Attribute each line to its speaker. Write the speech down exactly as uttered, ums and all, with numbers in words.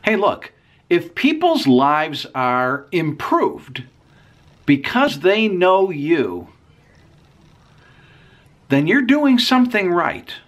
Speaker 1: Hey, look, if people's lives are improved because they know you, then you're doing something right.